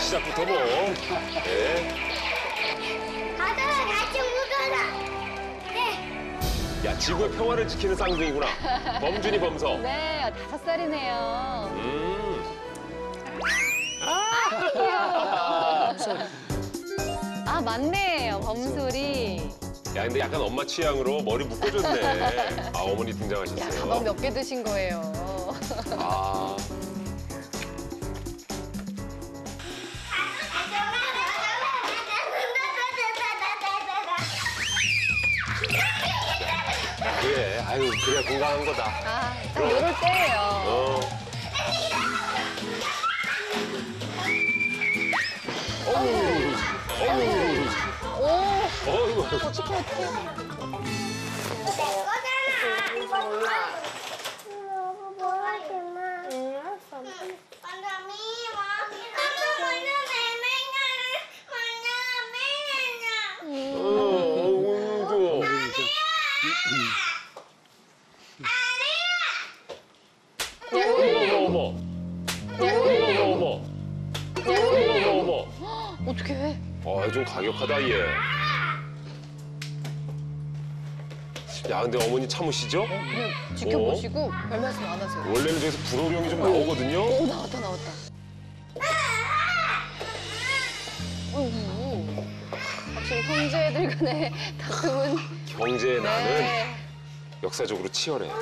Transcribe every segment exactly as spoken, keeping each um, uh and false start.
시작부터 뭐. 네. 가자, 같이 묻어라. 네. 야, 지구의 평화를 지키는 쌍둥이구나. 범준이, 범서. 네, 다섯 살이네요. 음. 아, 귀여워. 아, 맞네, 범소리. 야, 근데 약간 엄마 취향으로 머리 묶어줬네. 아, 어머니 등장하셨어요. 야, 가방 몇 개 드신 거예요. 아. 그래, 아유, 그래, 건강한 거다. 아, 딱 이럴 때예요. 어. 어우, 어우. 오, 어이구. 어떡해, 어떡해. 어머, 어머, 어머, 어머, 어머. 어떡해. 아, 좀 가격하다, 얘. 야, 근데 어머니 참으시죠? 그냥 지켜보시고 별 말씀 안 하세요. 원래는 저기서 불호령이 좀 나오거든요. 오, 나왔다, 나왔다. 어이구. 확실히 형제들 간의 다툼은. 경제의 난은 네. 역사적으로 치열해.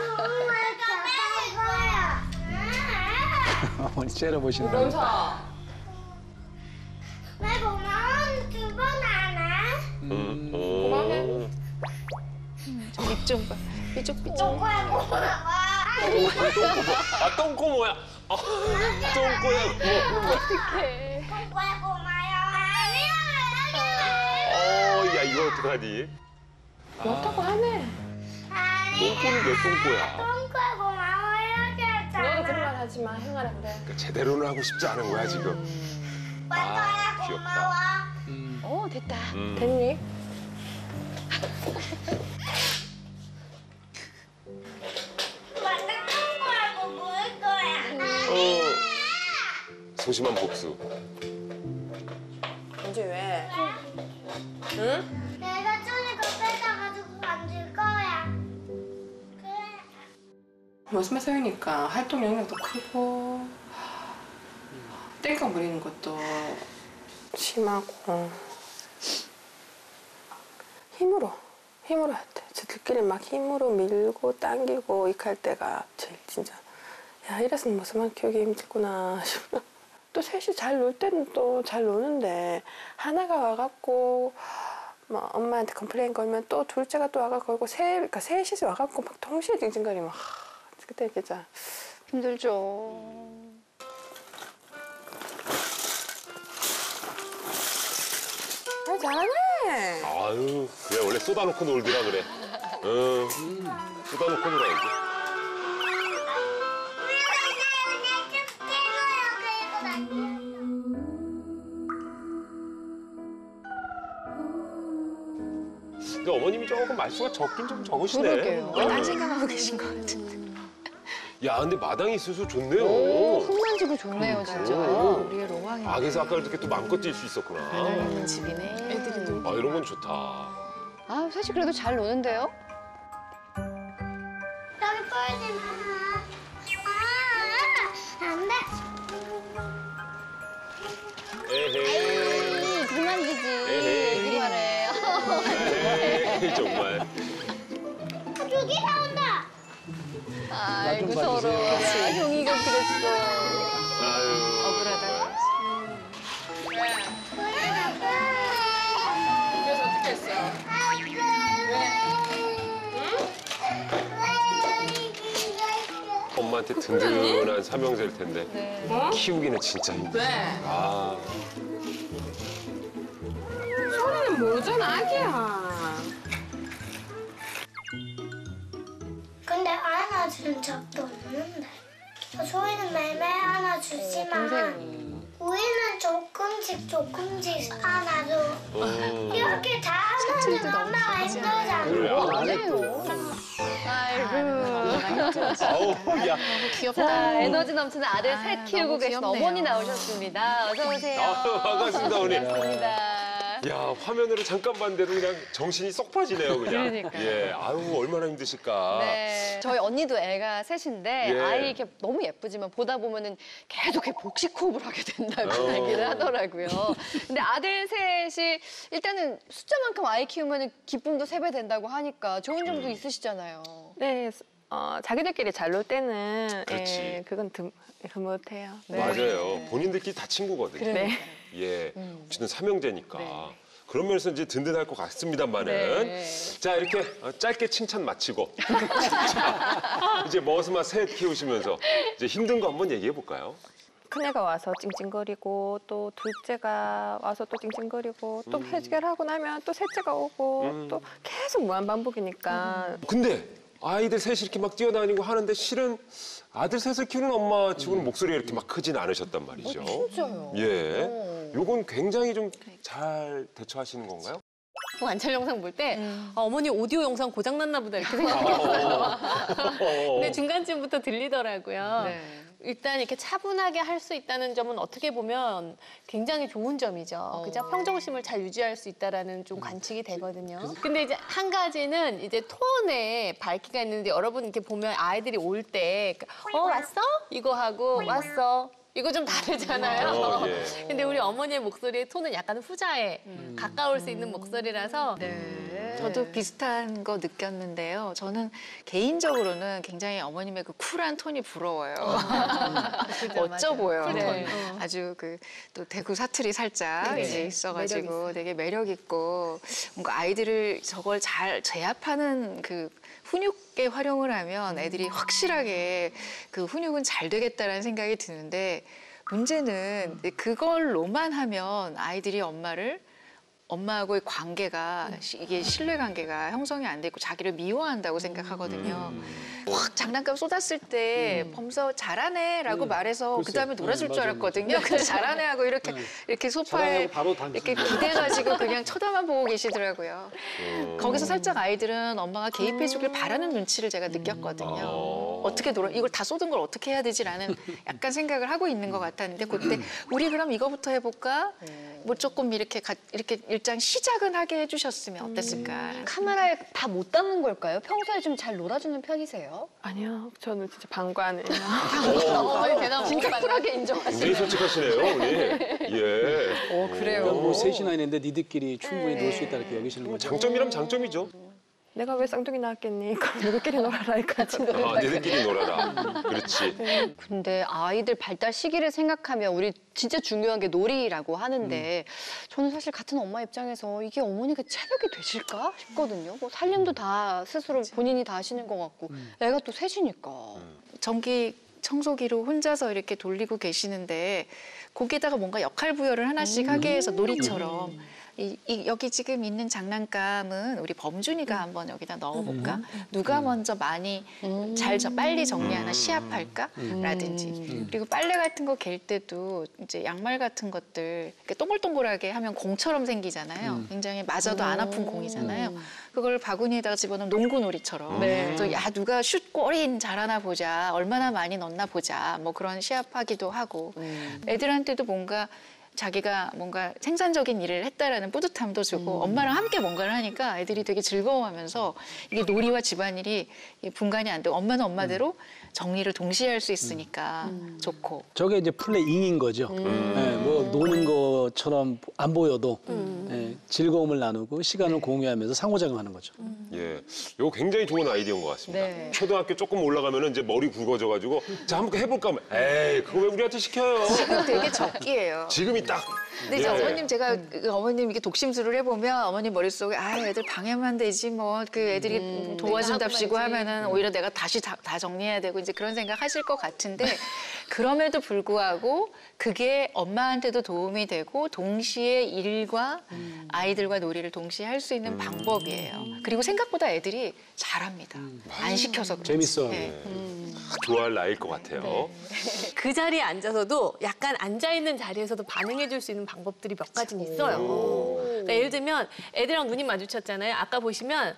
어머니 째려보신다. 범서. 왜 고마운 두번 하나? 음, 어. 입 좀 봐. 삐죽삐죽. 똥꼬야 고마워. 아, 똥꼬 뭐야? 아, 똥꼬야, 뭐. 어떡해. 똥꼬야 고마워. 아니야. 어, 야, 이거 어떡하니? 그렇다고 하네. 똥꼬는 왜 똥꼬야? 똥꼬야 고마워 이렇게 했잖아. 너도 그런 말 하지 마. 행하라 그래. 그러니까 제대로는 하고 싶지 않은 거야, 지금. 아, 똥꼬야 귀엽다. 고마워. 음. 어, 됐다. 음. 됐니? 완전 똥꼬하고 물 거야. 어. 소심한 복수. 언제 왜? 응? 내가 쭈니 거 뺏어가지고 만질 거야. 그래. 모습만 서이니까 활동 영역도 크고 땡깡 부리는 것도 심하고 힘으로 힘으로 해야 돼. 저들끼리 막 힘으로 밀고 당기고 이렇게 할 때가 제일 진짜 야 이래서 모습만 키우기 힘들구나 싶어. 또 셋이 잘 놀 때는 또 잘 노는데 하나가 와갖고 뭐 엄마한테 컴플레인 걸면 또 둘째가 또 와갖고 걸고 세 그러니까 셋이서 와갖고 막 동시에 징징거리면 하, 그때 진짜 힘들죠. 아, 잘하네. 아유, 그래, 원래 쏟아놓고 놀더라, 그래. 응. 쏟아놓고 놀아야지. 근데 어머님이 조금 말수가 적긴 좀 적으시네. 그러게요. 응. 딴 생각하고 계신 것 같은데. 야, 근데 마당이 있어서 좋네요. 오, 흙만지고 좋네요, 진짜. 오. 우리의 로망이. 아, 그래서 아까 이렇게 또 마음껏 뛸 수 있었구나. 있는 집이네. 애들이 놀. 아, 이런 건 좋다. 아, 셋이 그래도 잘 노는데요? 여기 보이지 마. 아, 안 돼. 에헤이. 에이, 그만지지. 에헤이. 애기 말해. 에헤이, 정말. 저기 나온다. 아이고, 좀 서로. 봐주세요. 아, 형이가 그랬어. 아유. 억울하다. 그래서 어떻게 했어? 엄마한테 든든한 삼형제일 텐데 네. 어? 키우기는 진짜 힘들어. 왜? 아, 소리는 모르잖아, 아기야. 근데 안아주는 적도 없는데. 소희는 매일 안아주지만 동생이. 우리는 조금씩 조금씩 안아줘. 음. 이렇게 다 사진도 너무 엄마가 힘들잖아. 그래. 아, 아니에요. 아이고. 아우, 야. 귀엽다. 자, 에너지 넘치는 아들 셋 키우고 계신 귀엽네요. 어머니 나오셨습니다. 어서 오세요. 아유, 반갑습니다, 어머니. 반갑습니다. 야, 화면으로 잠깐 봤는데도 그냥 정신이 쏙 빠지네요, 그냥. 그러니까요. 예, 아유, 얼마나 힘드실까. 네. 저희 언니도 애가 셋인데 예. 아이 이렇게 너무 예쁘지만 보다 보면은 계속 이렇게 복식 호흡을 하게 된다고 어. 얘기를 하더라고요. 근데 아들 셋이 일단은 숫자만큼 아이 키우면은 기쁨도 세 배 된다고 하니까 좋은 점도 음. 있으시잖아요. 네, 어, 자기들끼리 잘 놀 때는 그렇지. 예, 그건 드, 드뭇해요. 네. 맞아요. 본인들끼리 다 친구거든요. 네. 예, 음. 혹시는 삼형제니까. 네. 그런 면에서 이제 든든할 것 같습니다만은. 네. 자, 이렇게 어, 짧게 칭찬 마치고. 자, 이제 머스마 셋 키우시면서 이제 힘든 거 한번 얘기해 볼까요? 큰애가 와서 찡찡거리고 또 둘째가 와서 또 찡찡거리고 또 해결하고 나면 또 셋째가 오고 음. 또 계속 무한 반복이니까 근데 아이들 셋이 이렇게 막 뛰어다니고 하는데 실은 아들 셋을 키우는 엄마 치고는 목소리가 이렇게 막 크진 않으셨단 말이죠. 진짜요? 예. 어. 요건 굉장히 좀 잘 대처하시는 건가요? 관찰 영상 볼 때 아, 어머니 오디오 영상 고장났나 보다 이렇게 어. 생각했어요. 근데 중간쯤부터 들리더라고요. 네. 일단 이렇게 차분하게 할 수 있다는 점은 어떻게 보면 굉장히 좋은 점이죠. 그죠? 평정심을 잘 유지할 수 있다라는 좀 관측이 되거든요. 근데 이제 한 가지는 이제 톤에 밝기가 있는데 여러분 이렇게 보면 아이들이 올 때 어 왔어? 이거 하고 왔어. 이거 좀 다르잖아요. 어, 예. 근데 우리 어머니의 목소리의 톤은 약간 후자에 가까울 수 있는 목소리라서 네. 저도 비슷한 거 느꼈는데요. 저는 개인적으로는 굉장히 어머님의 그 쿨한 톤이 부러워요. 멋져 보여요. 쿨톤. 아주 그 또 대구 사투리 살짝 네. 이제 있어가지고 매력 있어요. 되게 매력 있고 뭔가 아이들을 저걸 잘 제압하는 그 훈육에 활용을 하면 애들이 확실하게 그 훈육은 잘 되겠다라는 생각이 드는데 문제는 그걸로만 하면 아이들이 엄마를 엄마하고의 관계가 시- 이게 신뢰 관계가 형성이 안 되고 자기를 미워한다고 생각하거든요. 확 장난감 쏟았을 때 범서 잘하네라고 말해서 그 다음에 놀아줄 네, 줄 맞아요, 알았거든요. 근데 잘하네 하고 이렇게 이렇게 소파에 잘하냐고 바로 던지죠. 이렇게 기대가지고 그냥 쳐다만 보고 계시더라고요. 거기서 살짝 아이들은 엄마가 개입해주길 바라는 눈치를 제가 느꼈거든요. 어. 어떻게 놀아 이걸 다 쏟은 걸 어떻게 해야 되지라는 약간 생각을 하고 있는 것 같았는데 그때 우리 그럼 이거부터 해볼까? 뭐 조금 이렇게 가- 이렇게 일단 시작은 하게 해주셨으면 어땠을까? 카메라에 다 못 담는 걸까요? 평소에 좀 잘 놀아주는 편이세요? 아니요, 저는 진짜 방관이에요. 어머니 대답 진짜 쿨하게 인정하시네요. 굉장히 솔직하시네요, 어머니. 예. 어, 그래요? 그러니까 뭐 셋이나 있는데 니들끼리 충분히 놀 수 있다 이렇게 여기시는 뭐 거죠. 장점이라면 장점이죠. 내가 왜 쌍둥이 낳았겠니? 그럼 누구끼리 놀아라 같이 놀아. 아, 니들끼리 놀아라. 그렇지. 근데 아이들 발달 시기를 생각하면 우리 진짜 중요한 게 놀이라고 하는데 저는 사실 같은 엄마 입장에서 이게 어머니가 체력이 되실까 싶거든요. 뭐 살림도 다 스스로 본인이 다 하시는 것 같고 애가 또 셋이니까. 전기 청소기로 혼자서 이렇게 돌리고 계시는데 거기에다가 뭔가 역할 부여를 하나씩 하게 해서 놀이처럼 이, 이, 여기 지금 있는 장난감은 우리 범준이가 한번 여기다 넣어볼까? 누가 먼저 많이 잘 저, 빨리 정리하나 시합할까? 라든지 그리고 빨래 같은 거 갤 때도 이제 양말 같은 것들 이렇게 동글동글하게 하면 공처럼 생기잖아요. 굉장히 맞아도 안 아픈 공이잖아요. 그걸 바구니에다가 집어넣으면 농구놀이처럼 네. 또 야 누가 슛 골인 잘하나 보자 얼마나 많이 넣나 보자 뭐 그런 시합하기도 하고 애들한테도 뭔가 자기가 뭔가 생산적인 일을 했다라는 뿌듯함도 주고 엄마랑 함께 뭔가를 하니까 애들이 되게 즐거워하면서 이게 놀이와 집안일이 분간이 안 되고 엄마는 엄마대로 정리를 동시에 할 수 있으니까 좋고 저게 이제 플레이잉인 거죠. 예, 뭐 노는 것처럼 안 보여도 예, 즐거움을 나누고 시간을 공유하면서 상호작용하는 거죠. 예, 이거 굉장히 좋은 아이디어인 것 같습니다. 네. 초등학교 조금 올라가면 이제 머리 굵어져가지고 자 한번 해볼까 하면 에이 그거 왜 우리한테 시켜요? 지금 되게 적기예요. 지금이 딱. 근데 이제 예. 어머님 제가 그 어머님 이렇게 독심술을 해보면 어머님 머릿속에 아 애들 방해만 되지 뭐 그 애들이 도와준답시고 내가 하고 하면은 오히려 내가 다시 다, 다 정리해야 되고 이제 그런 생각 하실 것 같은데 그럼에도 불구하고 그게 엄마한테도 도움이 되고 동시에 일과 아이들과 놀이를 동시에 할 수 있는 방법이에요. 그리고 생각보다 애들이 잘합니다. 안 시켜서 그렇지. 재밌어요. 네. 좋아할 나이일 것 같아요. 그 자리에 앉아서도 약간 앉아있는 자리에서도 반응해줄 수 있는 방법들이 몇 가지는 있어요. 그러니까 예를 들면 애들이랑 눈이 마주쳤잖아요. 아까 보시면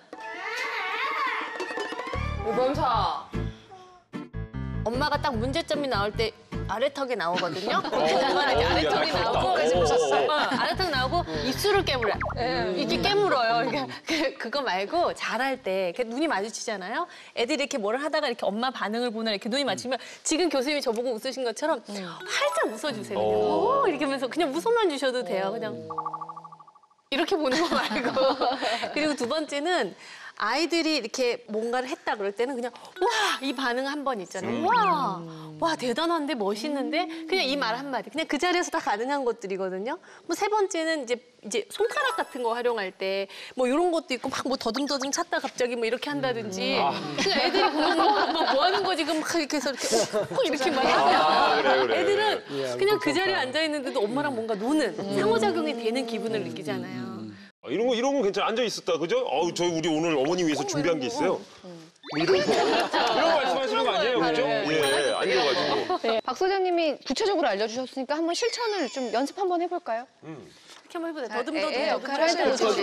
모범사 엄마가 딱 문제점이 나올 때 아래턱이 나오거든요. 엄마는 이제 아래턱이 약간 나오고 그렇다. 오, 오, 오. 어, 아래턱 나오고 입술을 깨물어요. 이렇게 깨물어요. 그러니까 그, 그거 말고 잘할 때 이렇게 눈이 마주치잖아요. 애들이 이렇게 뭐를 하다가 이렇게 엄마 반응을 보나 이렇게 눈이 마주치면 지금 교수님이 저보고 웃으신 것처럼 활짝 웃어주세요. 그냥. 오, 이렇게 하면서 그냥 웃어만 주셔도 돼요. 그냥 이렇게 보는 거 말고. 그리고 두 번째는 아이들이 이렇게 뭔가를 했다 그럴 때는 그냥 와! 이 반응 한 번 있잖아요. 와! 와, 대단한데 멋있는데 그냥 이 말 한마디. 그냥 그 자리에서 다 가능한 것들이거든요. 뭐 세 번째는 이제 이제 손가락 같은 거 활용할 때 뭐 이런 것도 있고 막 뭐 더듬더듬 찾다 갑자기 뭐 이렇게 한다든지. 그냥 애들이 보면 뭐, 뭐 하는 거지? 그럼 막 이렇게 해서 이렇게 어, 이렇게 막 하면 아, 그래, 그래. 애들은 그냥 그 자리에 앉아 있는데도 엄마랑 뭔가 노는 상호작용이 되는 기분을 느끼잖아요. 아, 이런 거 이런 건 괜찮아. 앉아 있었다, 그죠? 어우, 저희 우리 오늘 어머니 위해서 준비한 게 있어요. 이런 거 이런 거 말씀하시는 거 아니에요, 그죠? 예, 앉아가지고. 네. 박 소장님이 구체적으로 알려주셨으니까 한번 실천을 좀 연습 한번 해볼까요? 이렇게 한번 해보세요. 자, 더듬더듬 애, 애 더듬 역할을 할 때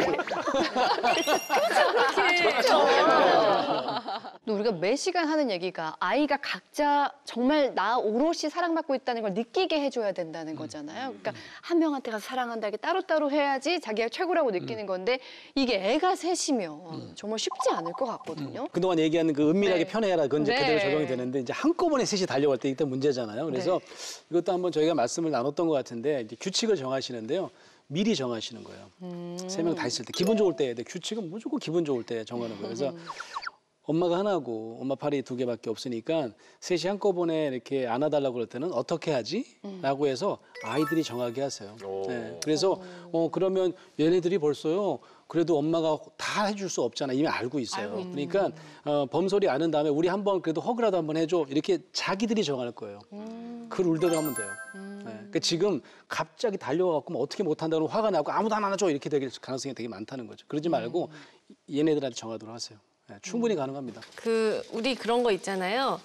우리가 매 시간 하는 얘기가 아이가 각자 정말 나 오롯이 사랑받고 있다는 걸 느끼게 해줘야 된다는 거잖아요. 그러니까 한 명한테 가서 사랑한다 이게 따로따로 해야지 자기가 최고라고 느끼는 건데 이게 애가 셋이면 정말 쉽지 않을 것 같거든요. 그동안 얘기하는 그 은밀하게 네. 편해라 그건 이제 네. 그대로 적용이 되는데 이제 한꺼번에 셋이 달려갈 때 일단 문제잖아요. 그래서 이것도 한번 저희가 말씀을 나눴던 것 같은데 이제 규칙을 정하시는데요. 미리 정하시는 거예요. 세 명 다 있을 때 기분 좋을 때 규칙은 무조건 기분 좋을 때 정하는 거예요. 그래서 엄마가 하나고 엄마 팔이 두 개밖에 없으니까 셋이 한꺼번에 이렇게 안아달라고 그럴 때는 어떻게 하지? 라고 해서 아이들이 정하게 하세요. 네. 그래서 어 그러면 얘네들이 벌써요. 그래도 엄마가 다 해줄 수 없잖아. 이미 알고 있어요. 알고 그러니까 어, 범소리 아는 다음에 우리 한번 그래도 허그라도 한번 해줘. 이렇게 자기들이 정할 거예요. 그 룰대로 하면 돼요. 네. 그러니까 지금 갑자기 달려와갖고 뭐 어떻게 못한다고 화가 나고 아무도 안 안아줘 이렇게 될 가능성이 되게 많다는 거죠. 그러지 말고 얘네들한테 정하도록 하세요. 네. 충분히 가능합니다. 그 우리 그런 거 있잖아요.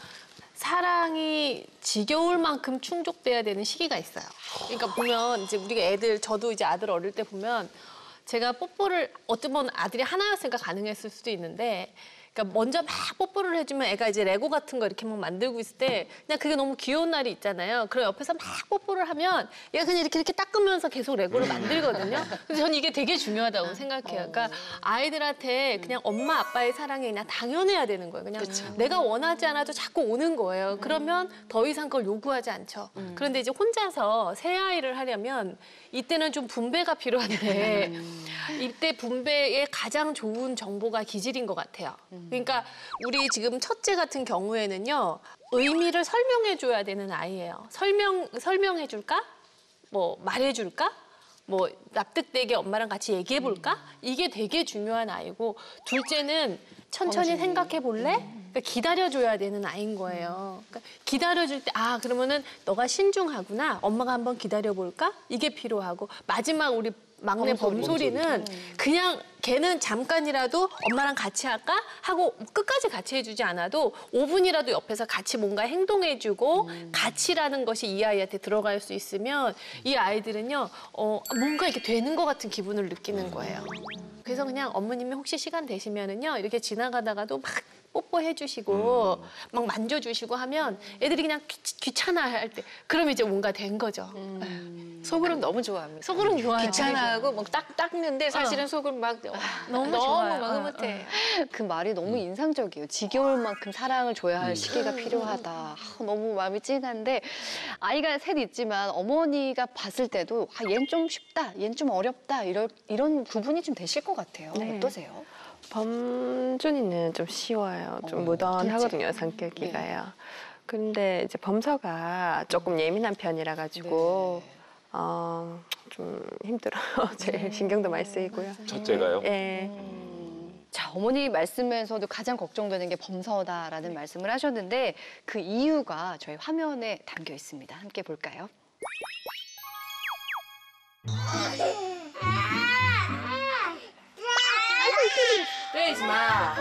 사랑이 지겨울 만큼 충족돼야 되는 시기가 있어요. 그러니까 보면 이제 우리가 애들 저도 이제 아들 어릴 때 보면 제가 뽀뽀를 어떤 번 아들이 하나였으니까 가능했을 수도 있는데 그러니까 먼저 막 뽀뽀를 해주면 애가 이제 레고 같은 거 이렇게 막 만들고 있을 때 그냥 그게 너무 귀여운 날이 있잖아요. 그럼 옆에서 막 뽀뽀를 하면 얘가 그냥 이렇게 이렇게 닦으면서 계속 레고를 만들거든요. 그래서 저는 이게 되게 중요하다고 생각해요. 그러니까 아이들한테 그냥 엄마 아빠의 사랑이 그냥 당연해야 되는 거예요. 그냥 내가 원하지 않아도 자꾸 오는 거예요. 그러면 더 이상 그걸 요구하지 않죠. 그런데 이제 혼자서 새 아이를 하려면 이때는 좀 분배가 필요한데 이때 분배의 가장 좋은 정보가 기질인 것 같아요. 그러니까 우리 지금 첫째 같은 경우에는요. 의미를 설명해줘야 되는 아이예요. 설명, 설명해줄까? 뭐 말해줄까? 뭐 납득되게 엄마랑 같이 얘기해볼까? 이게 되게 중요한 아이고 둘째는 천천히 생각해볼래? 그러니까 기다려줘야 되는 아이인 거예요. 그러니까 기다려줄 때 아 그러면은 너가 신중하구나. 엄마가 한번 기다려볼까? 이게 필요하고 마지막 우리 막내 범소리는 그냥 걔는 잠깐이라도 엄마랑 같이 할까? 하고 끝까지 같이 해주지 않아도 오 분이라도 옆에서 같이 뭔가 행동해주고 음. 같이라는 것이 이 아이한테 들어갈 수 있으면 이 아이들은요 어, 뭔가 이렇게 되는 것 같은 기분을 느끼는 거예요. 그래서 그냥 어머님이 혹시 시간 되시면은요 이렇게 지나가다가도 막 뽀뽀해 주시고 음. 막 만져주시고 하면 애들이 그냥 귀, 귀찮아할 때 그럼 이제 뭔가 된 거죠. 음. 속으로는 너무 좋아합니다. 속으로는 좋아요. 귀찮아하고 막 딱 닦는데 사실은 어. 속은 막 너무 너무 좋아요. 막 흐뭇해. 그 말이 너무 인상적이에요. 지겨울 만큼 사랑을 줘야 할 시기가 필요하다. 아, 너무 마음이 찡한데 아이가 셋 있지만 어머니가 봤을 때도 아, 얜 좀 쉽다, 얜 좀 어렵다 이런, 이런 부분이 좀 되실 것 같아요. 네. 어떠세요? 범준이는 좀 쉬워요. 좀 어, 무던하거든요, 성격이가요. 그런데 이제 범서가 조금 예민한 편이라 가지고 어, 좀 힘들어요. 제일 신경도 많이 쓰이고요. 첫째가요? 예. 음. 자, 어머니 말씀에서도 가장 걱정되는 게 범서다라는 말씀을 하셨는데 그 이유가 저희 화면에 담겨 있습니다. 함께 볼까요? 때리지 마.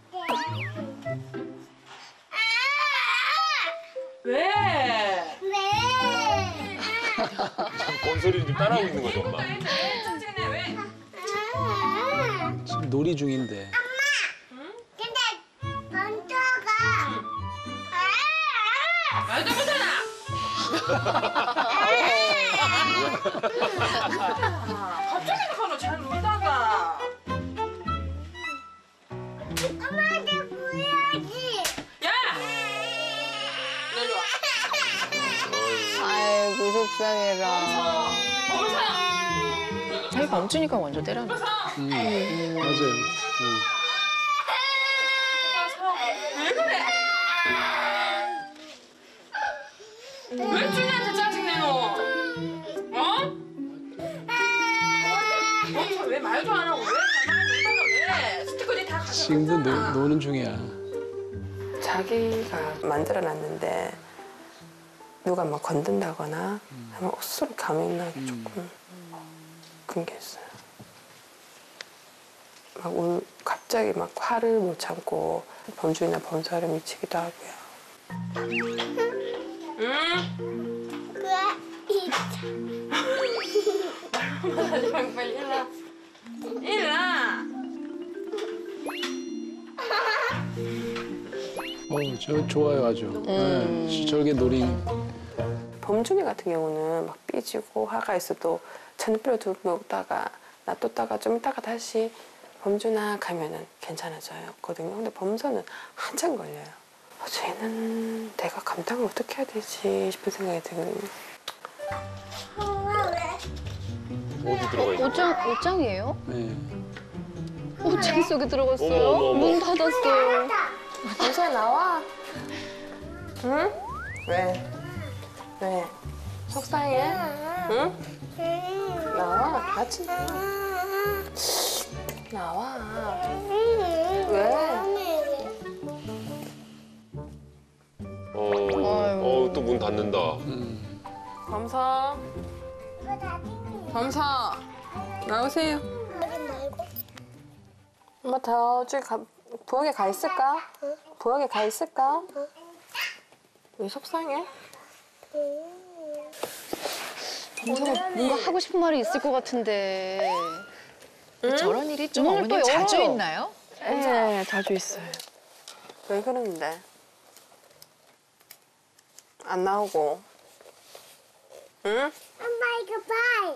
왜? 왜? 뭔 소리를 좀 따라하고 있는 거죠, 엄마? 지금 놀이 중인데. 근데 먼저가 말도 못하나? 갑자기 가너 잘 놀다가. 엄마한테 보여야지. 야! 내려 와. 아이고 속상해라. 아니 범준이가 먼저 때렸네. 음, 맞아요. 음. 왜 그래? 왜 준이한테 짜증내노? 어? 어? 왜 말도 안 하고 왜 가만히 있다가 왜? 스티커지 다 가져가. 지금도 노, 노는 중이야. 자기가 만들어놨는데 누가 막 건든다거나 하면 스스로 감염나기 조금 그런 게 있어요. 막 울, 갑자기 막 화를 못 참고 범주이나 범사를 미치기도 하고요. 응? 그래. 하지 말고 빨리 일어나. 일어나. 어, 저 좋아요 아주. 네, 저렇게 놀이. 범준이 같은 경우는 막 삐지고 화가 있어도 전뼈 두고 먹다가 놔뒀다가 좀 있다가 다시 범준아 가면은 괜찮아져요.거든요. 근데 범서는 한참 걸려요. 어, 쟤는 내가 감당을 어떻게 해야 되지 싶은 생각이 들거든요. 어디 들어가 있는 거야? 옷장, 옷장이에요? 네. 옷장 속에 들어갔어요? 어머, 어머, 어머. 문 닫았어요. 범서야 나와. 응? 왜? 왜? 속상해? 응? 나와. 같이 나와. 나와. 왜? 어, 어, 또 문 닫는다. 범서. 범서. 나오세요. 엄마 저쪽에 가, 부엌에 가 있을까? 부엌에 가 있을까? 왜 속상해? 범서가 뭔가 하고 싶은 말이 있을 것 같은데. 저런 일이 좀 문을 또 어머님 자주 열어. 있나요? 네, 자주 있어요. 왜 그러는데? 안 나오고. 응? 엄마 이거 봐.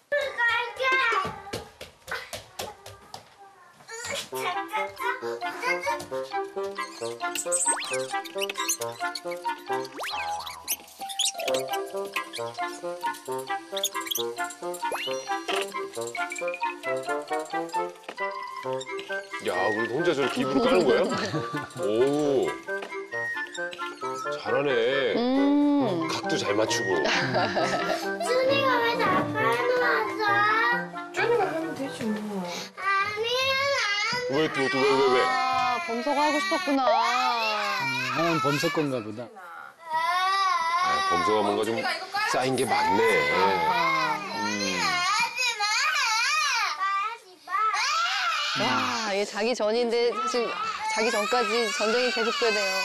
야, 우리 혼자 저렇게 입으로 까는 거야? 오, 잘하네. 음. 각도 잘 맞추고. 준이가 왜 나만 왔어? 준이가 하면 되지 뭐. 아니야. 왜 또, 또, 왜, 왜, 왜? 아, 범서가 하고 싶었구나. 하나는 범석 건가 보다. 아, 범서가 뭔가 좀 쌓인 게 많네. 음. 와, 이게 자기 전인데 사실 자기 전까지 전쟁이 계속되네요.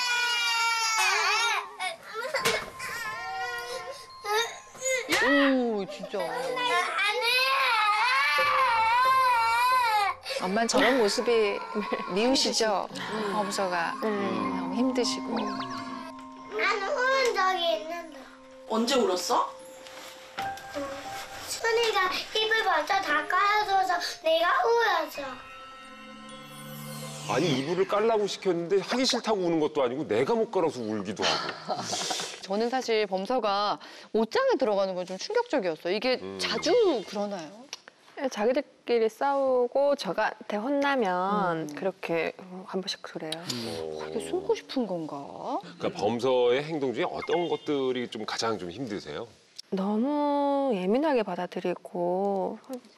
오, 진짜. 엄마는 저런 모습이 미우시죠? 범서가 너무 힘드시고. 나는 울은 적이 있는데. 언제 울었어? 순이가 입을 먼저 닦아줘서 내가 울었어. 아니, 이불을 깔라고 시켰는데 하기 싫다고 우는 것도 아니고 내가 못 깔아서 울기도 하고. 저는 사실 범서가 옷장에 들어가는 건 좀 충격적이었어요. 이게 음. 자주 그러나요? 자기들끼리 싸우고 저한테 혼나면 그렇게 한 번씩 그래요. 그렇게 숨고 싶은 건가? 그러니까 범서의 행동 중에 어떤 것들이 좀 가장 좀 힘드세요? 너무 예민하게 받아들이고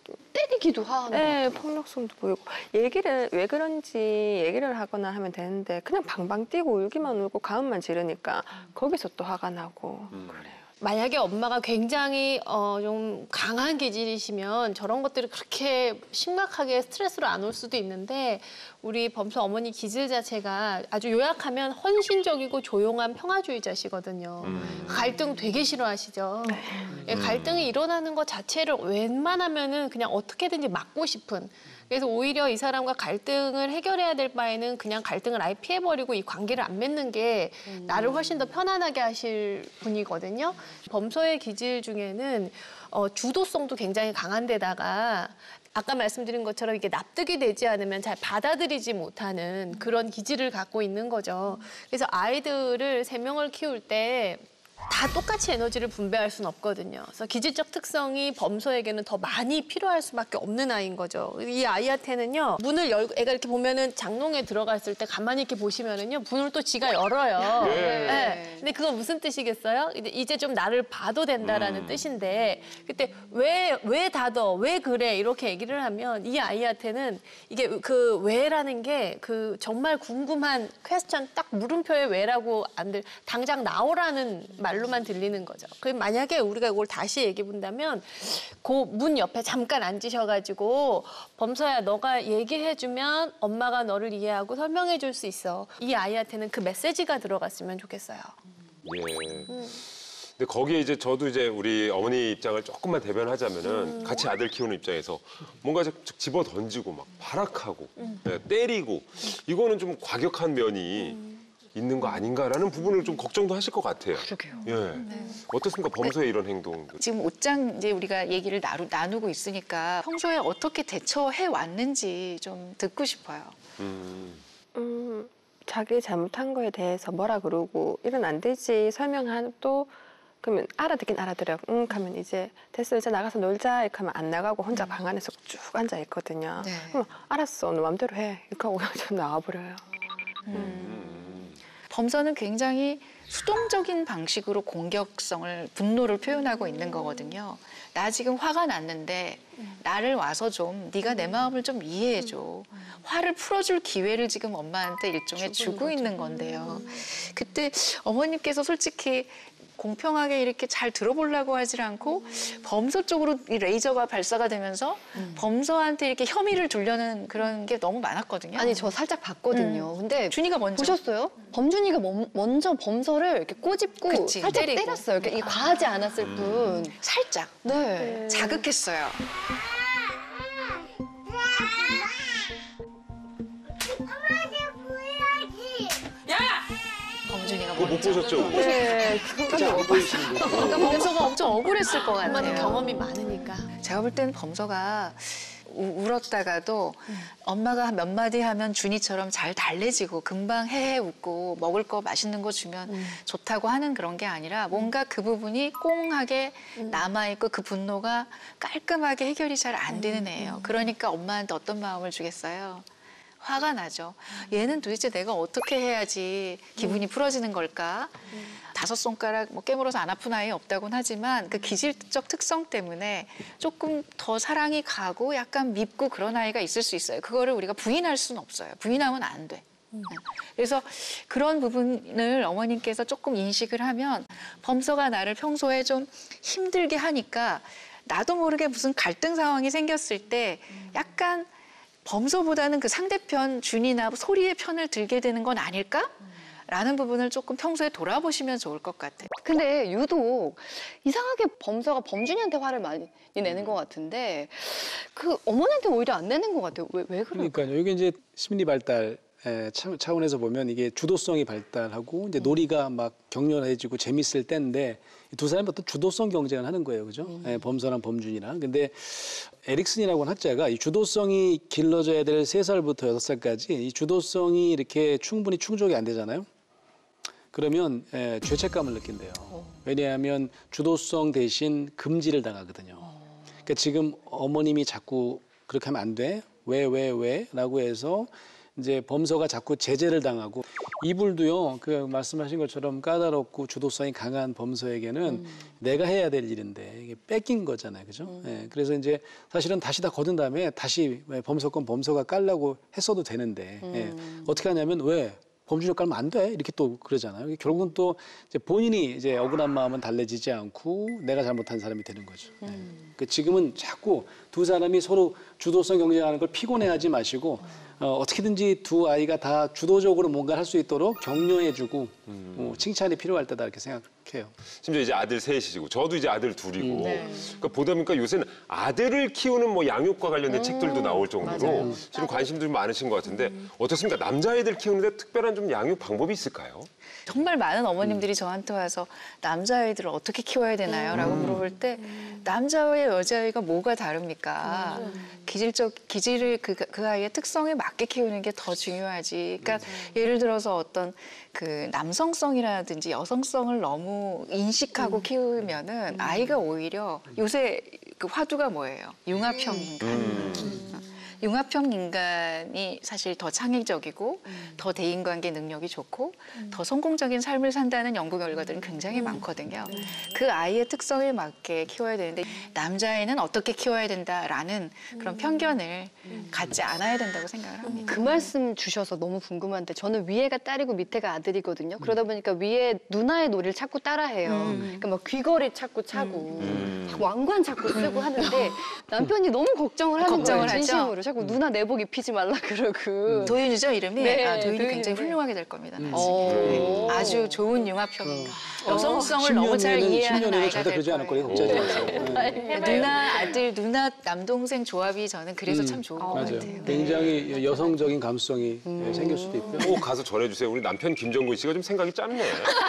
때리기도 하는 네, 폭력성도 보이고 얘기를 왜 그런지 얘기를 하거나 하면 되는데 그냥 방방 뛰고 울기만 울고 가음만 지르니까 거기서 또 화가 나고 그래요. 만약에 엄마가 굉장히 어, 좀 강한 기질이시면 저런 것들이 그렇게 심각하게 스트레스로 안 올 수도 있는데 우리 범수 어머니 기질 자체가 아주 요약하면 헌신적이고 조용한 평화주의자시거든요. 음. 갈등 되게 싫어하시죠. 네. 갈등이 일어나는 것 자체를 웬만하면은 그냥 어떻게든지 막고 싶은. 그래서 오히려 이 사람과 갈등을 해결해야 될 바에는 그냥 갈등을 아예 피해버리고 이 관계를 안 맺는 게 음. 나를 훨씬 더 편안하게 하실 분이거든요. 범서의 기질 중에는 어, 주도성도 굉장히 강한 데다가 아까 말씀드린 것처럼 이게 납득이 되지 않으면 잘 받아들이지 못하는 그런 기질을 갖고 있는 거죠. 그래서 아이들을 세 명을 키울 때 다 똑같이 에너지를 분배할 수는 없거든요. 그래서 기질적 특성이 범서에게는 더 많이 필요할 수밖에 없는 아이인 거죠. 이 아이한테는요, 문을 열고, 애가 이렇게 보면은 장롱에 들어갔을 때 가만히 이렇게 보시면은요, 문을 또 지가 열어요. 네. 네. 근데 그거 무슨 뜻이겠어요? 이제 좀 나를 봐도 된다라는 음. 뜻인데, 그때 왜, 왜 닫어? 왜 그래? 이렇게 얘기를 하면 이 아이한테는 이게 그 왜라는 게 그 정말 궁금한 퀘스천 딱 물음표의 왜라고 안 들, 당장 나오라는 말 말로만 들리는 거죠. 그럼 만약에 우리가 이걸 다시 얘기해 본다면 그 문 옆에 잠깐 앉으셔가지고 범서야 너가 얘기해주면 엄마가 너를 이해하고 설명해 줄 수 있어. 이 아이한테는 그 메시지가 들어갔으면 좋겠어요. 예. 음. 근데 거기에 이제 저도 이제 우리 어머니 입장을 조금만 대변하자면은 음. 같이 아들 키우는 입장에서 뭔가 집어 던지고 막 발악하고 음. 네, 때리고 이거는 좀 과격한 면이 음. 있는 거 아닌가라는 부분을 좀 걱정도 하실 것 같아요. 그러게요. 예. 네. 어떻습니까? 범서의 네. 이런 행동. 지금 옷장 이제 우리가 얘기를 나누, 나누고 있으니까 평소에 어떻게 대처해 왔는지 좀 듣고 싶어요. 음. 음, 자기 잘못한 거에 대해서 뭐라 그러고 이건 안 되지 설명하도 그러면 알아듣긴 알아들어요. 응 하면 이제 됐어 이제 나가서 놀자 이렇게 하면 안 나가고 혼자 방 안에서 쭉 앉아 있거든요. 네. 그럼 알았어 너 맘대로 해 이렇게 하고 그냥 좀 나와버려요. 음. 음. 범서는 굉장히 수동적인 방식으로 공격성을, 분노를 표현하고 있는 거거든요. 나 지금 화가 났는데 나를 와서 좀 네가 내 마음을 좀 이해해줘. 화를 풀어줄 기회를 지금 엄마한테 일종의 주고 있는 건데요. 그때 어머님께서 솔직히 공평하게 이렇게 잘 들어보려고 하질 않고 범서 쪽으로 이 레이저가 발사가 되면서 음. 범서한테 이렇게 혐의를 두려는 그런 게 너무 많았거든요. 아니 저 살짝 봤거든요. 음. 근데 준이가 먼저 보셨어요? 범준이가 먼, 먼저 범서를 이렇게 꼬집고 그치, 살짝 때리고. 때렸어요. 이렇게 이게 과하지 않았을 음. 뿐. 살짝 네. 네. 자극했어요. 범준이가 그거 못 먼저. 보셨죠? 네, 진짜 안 보이시는 분. 그러니까 범서가 엄청 억울했을 것 엄마는 같아요. 경험이 많으니까. 제가 볼 때는 범서가 우, 울었다가도 음. 엄마가 몇 마디 하면 준이처럼 잘 달래지고 금방 헤헤 웃고 먹을 거 맛있는 거 주면 음. 좋다고 하는 그런 게 아니라 뭔가 그 부분이 꽁하게 음. 남아있고 그 분노가 깔끔하게 해결이 잘 안 되는 애예요. 그러니까 엄마한테 어떤 마음을 주겠어요? 화가 나죠. 얘는 도대체 내가 어떻게 해야지 기분이 풀어지는 걸까? 다섯 손가락 뭐 깨물어서 안 아픈 아이 없다고는 하지만 그 기질적 특성 때문에 조금 더 사랑이 가고 약간 밉고 그런 아이가 있을 수 있어요. 그거를 우리가 부인할 수는 없어요. 부인하면 안 돼. 그래서 그런 부분을 어머님께서 조금 인식을 하면 범서가 나를 평소에 좀 힘들게 하니까 나도 모르게 무슨 갈등 상황이 생겼을 때 약간 범서보다는 그 상대편 준이나 소리의 편을 들게 되는 건 아닐까? 라는 부분을 조금 평소에 돌아보시면 좋을 것 같아요. 근데 유독 이상하게 범서가 범준이한테 화를 많이 내는 것 같은데 그 어머니한테 오히려 안 내는 것 같아요. 왜, 왜 그럴까요? 그러니까요. 이게 이제 심리 발달 차원에서 보면 이게 주도성이 발달하고 이제 놀이가 막 격렬해지고 재밌을 때인데 두 사람이 어떤 주도성 경쟁을 하는 거예요, 그죠? 음. 예, 범서랑 범준이랑. 근데 에릭슨이라고 하는 학자가 이 주도성이 길러져야 될 세 살부터 여섯 살까지 이 주도성이 이렇게 충분히 충족이 안 되잖아요. 그러면 예, 죄책감을 느낀대요. 왜냐하면 주도성 대신 금지를 당하거든요. 그러니까 지금 어머님이 자꾸 그렇게 하면 안 돼. 왜, 왜, 왜? 라고 해서 이제 범서가 자꾸 제재를 당하고 이불도요, 그 말씀하신 것처럼 까다롭고 주도성이 강한 범서에게는 음. 내가 해야 될 일인데 이게 뺏긴 거잖아요, 그죠? 음. 예, 그래서 이제 사실은 다시 다 거둔 다음에 다시 범서건 범서가 깔라고 했어도 되는데 음. 예, 어떻게 하냐면 왜? 범주력 깔면 안 돼. 이렇게 또 그러잖아요. 결국은 또 이제 본인이 이제 억울한 마음은 달래지지 않고 내가 잘못한 사람이 되는 거죠. 음. 네. 그 지금은 자꾸 두 사람이 서로 주도성 경쟁하는 걸 피곤해하지 마시고 어, 어떻게든지 두 아이가 다 주도적으로 뭔가 할 수 있도록 격려해주고 음. 어, 칭찬이 필요할 때다 이렇게 생각해요. 심지어 이제 아들 셋이시고 저도 이제 아들 둘이고 음. 네. 그러니까 보다 보니까 요새는 아들을 키우는 뭐 양육과 관련된 음. 책들도 나올 정도로 맞아요. 지금 관심도 좀 많으신 것 같은데 음. 어떻습니까? 남자아이들 키우는데 특별한 좀 양육 방법이 있을까요? 정말 많은 어머님들이 음. 저한테 와서 남자아이들을 어떻게 키워야 되나요? 라고 음. 물어볼 때 남자아이와 여자아이가 뭐가 다릅니까? 음. 기질적, 기질을 그, 그 아이의 특성에 맞게 키우는 게 더 중요하지. 그러니까 음. 예를 들어서 어떤 그 남성성이라든지 여성성을 너무 인식하고 음. 키우면은 아이가 오히려 요새 그 화두가 뭐예요? 융합형 인간. 음. 융합형 인간이 사실 더 창의적이고 음. 더 대인관계 능력이 좋고 음. 더 성공적인 삶을 산다는 연구 결과들은 굉장히 음. 많거든요. 음. 그 아이의 특성에 맞게 키워야 되는데 남자아이는 어떻게 키워야 된다라는 그런 편견을 음. 갖지 않아야 된다고 생각을 합니다. 그 말씀 주셔서 너무 궁금한데 저는 위에가 딸이고 밑에가 아들이거든요. 그러다 보니까 위에 누나의 놀이를 자꾸 따라해요. 음. 그러니까 막 귀걸이 찾고 차고 음. 막 왕관 자꾸 쓰고 하는데 남편이 너무 걱정을 하는 걱정을 거예요. 하죠. 진심으로. 자꾸 누나 내복 입히지 말라 그러고. 음. 도윤이죠 이름이? 네, 아, 도윤이 도윤이 굉장히 네. 훌륭하게 될 겁니다. 음. 네. 아주 좋은 융합형인가. 어. 여성성을 너무 잘 이해하는 아이가 절대 될 그러지 않을 거예요. 거예요. 걱정하지 마세요. 네. 누나 아들, 누나 남동생 조합이 저는 그래서 음. 참 좋은 것 맞아요. 같아요. 굉장히 여성적인 감수성이 음. 생길 수도 있고요. 꼭 가서 전해주세요. 우리 남편 김정근 씨가 좀 생각이 짧네.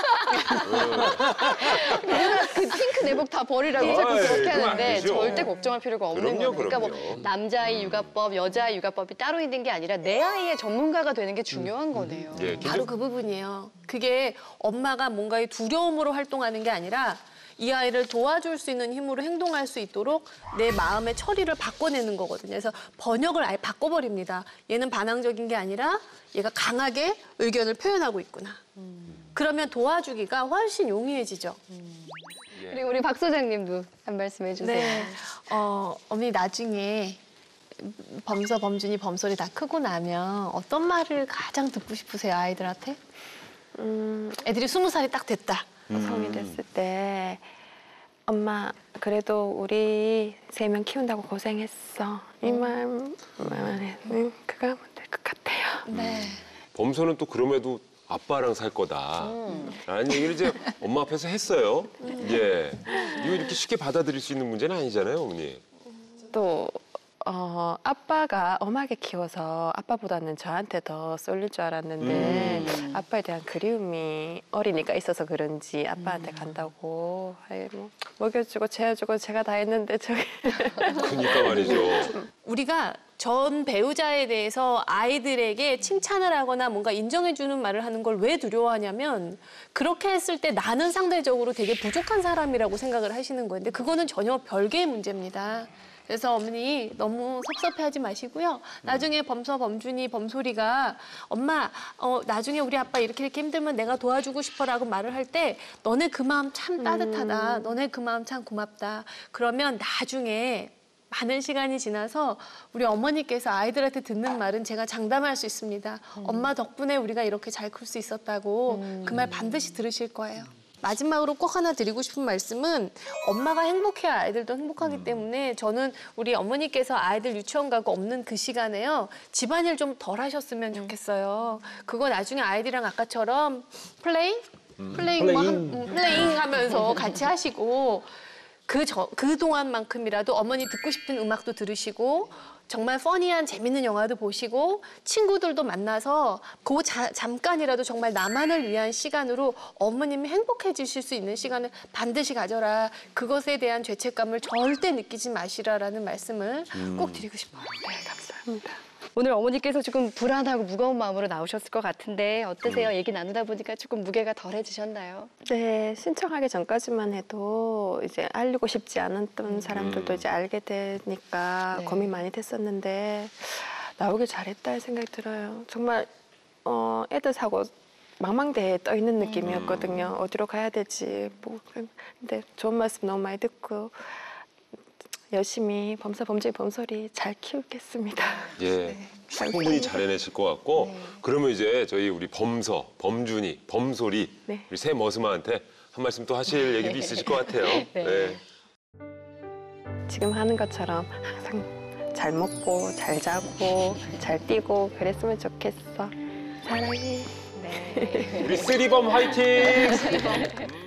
그 핑크 내복 다 버리라고 자꾸 아이, 그렇게 그건 안 하는데 되죠. 절대 걱정할 필요가 없는 그럼요, 거예요. 그러니까 뭐 그럼요. 남자아이 육아법, 여자아이 육아법이 따로 있는 게 아니라 내 아이의 전문가가 되는 게 중요한 거네요. 예, 바로 그 부분이에요. 그게 엄마가 뭔가의 두려움으로 활동하는 게 아니라 이 아이를 도와줄 수 있는 힘으로 행동할 수 있도록 내 마음의 처리를 바꿔내는 거거든요. 그래서 번역을 아예 바꿔버립니다. 얘는 반항적인 게 아니라 얘가 강하게 의견을 표현하고 있구나. 음. 그러면 도와주기가 훨씬 용이해지죠. 음. 그리고 우리 박 소장님도 한 말씀 해주세요. 네. 어, 어머니 나중에 범서, 범준이, 범솔이 다 크고 나면 어떤 말을 가장 듣고 싶으세요, 아이들한테? 음, 애들이 스무 살이 딱 됐다. 성이 됐을 때 엄마 그래도 우리 세 명 키운다고 고생했어. 이 말만 음, 그거 하면 될 것 같아요. 네. 범서는 또 그럼에도 아빠랑 살 거다. 라는 얘기를 이제 엄마 앞에서 했어요. 예. 이거 이렇게 쉽게 받아들일 수 있는 문제는 아니잖아요, 어머니. 또 어, 아빠가 엄하게 키워서 아빠보다는 저한테 더 쏠릴 줄 알았는데 음. 아빠에 대한 그리움이 어리니까 있어서 그런지 아빠한테 간다고 아이, 뭐, 먹여주고 재워주고 제가 다 했는데 저기 그러니까 말이죠. 우리가 전 배우자에 대해서 아이들에게 칭찬을 하거나 뭔가 인정해주는 말을 하는 걸 왜 두려워하냐면 그렇게 했을 때 나는 상대적으로 되게 부족한 사람이라고 생각을 하시는 거예요. 근데 그거는 전혀 별개의 문제입니다. 그래서 어머니 너무 섭섭해하지 마시고요. 나중에 범서, 범준이, 범소리가 엄마 어, 나중에 우리 아빠 이렇게 이렇게 힘들면 내가 도와주고 싶어라고 말을 할 때 너네 그 마음 참 따뜻하다. 너네 그 마음 참 고맙다. 그러면 나중에 많은 시간이 지나서 우리 어머니께서 아이들한테 듣는 말은 제가 장담할 수 있습니다. 음. 엄마 덕분에 우리가 이렇게 잘 클 수 있었다고 음. 그 말 반드시 들으실 거예요. 마지막으로 꼭 하나 드리고 싶은 말씀은 엄마가 행복해야 아이들도 행복하기 음. 때문에 저는 우리 어머니께서 아이들 유치원 가고 없는 그 시간에요. 집안일 좀 덜 하셨으면 좋겠어요. 그거 나중에 아이들이랑 아까처럼 플레잉? 음. 플레잉, 뭐 한, 음, 플레잉 하면서 같이 하시고 그, 저, 그 동안만큼이라도 어머니 듣고 싶은 음악도 들으시고 정말 퍼니한 재밌는 영화도 보시고 친구들도 만나서 그 자, 잠깐이라도 정말 나만을 위한 시간으로 어머님이 행복해지실 수 있는 시간을 반드시 가져라. 그것에 대한 죄책감을 절대 느끼지 마시라라는 말씀을 음. 꼭 드리고 싶어요. 네, 감사합니다. 오늘 어머니께서 조금 불안하고 무거운 마음으로 나오셨을 것 같은데 어떠세요? 음. 얘기 나누다 보니까 조금 무게가 덜해지셨나요? 네, 신청하기 전까지만 해도 이제 알리고 싶지 않았던 사람들도 음. 이제 알게 되니까 네. 고민 많이 됐었는데 나오길 잘했다 생각이 들어요. 정말 어, 애들 사고 망망대해에 떠 있는 느낌이었거든요. 어디로 가야 되지? 뭐 근데 좋은 말씀 너무 많이 듣고 열심히 범사 범죄 범소리 잘 키우겠습니다. 예, 충분히 잘 해내실 것 같고 네. 그러면 이제 저희 우리 범서, 범준이, 범소리 네. 우리 새 머스마한테 한 말씀 또 하실 얘기도 있으실 것 같아요. 네. 지금 하는 것처럼 항상 잘 먹고 잘 자고 잘 뛰고 그랬으면 좋겠어. 사랑해. 네. 우리 쓰리범 화이팅!